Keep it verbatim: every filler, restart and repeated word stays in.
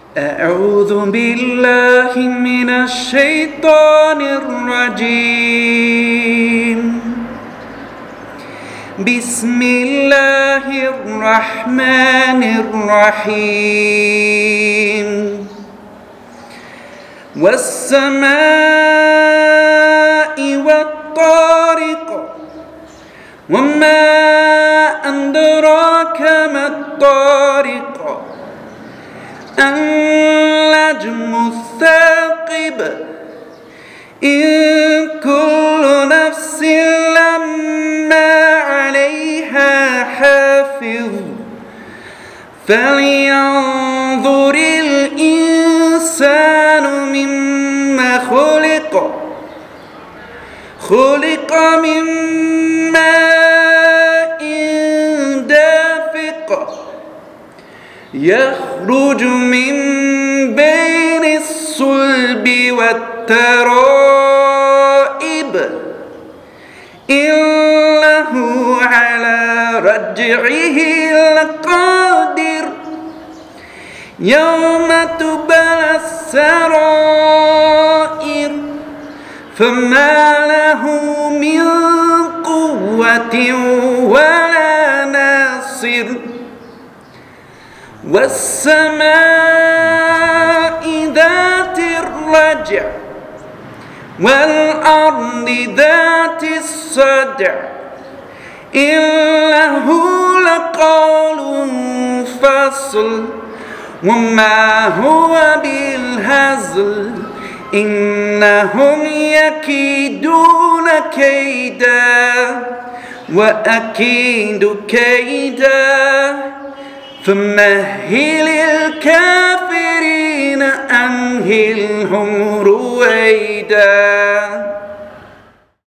أعوذ بالله من الشيطان الرجيم. بسم الله الرحمن الرحيم. والسماء والطارق وما أدراك ما الطارق النجم الثاقب إن كل نفس لما عليها حافظ فلينظر الإنسان مما خلق خلق من ماء دافق يخرج من بين الصلب والترائب إنه على رجعه لقادر يوم تبلى السرائر فما له من قوة ولا ناصر والسماء ذات الرجع والأرض ذات الصدع إنه لقول فصل وما هو بالهزل إنهم يكيدون كيدا وأكيد كيدا فمهل الكافرين أمهلهم رويدا.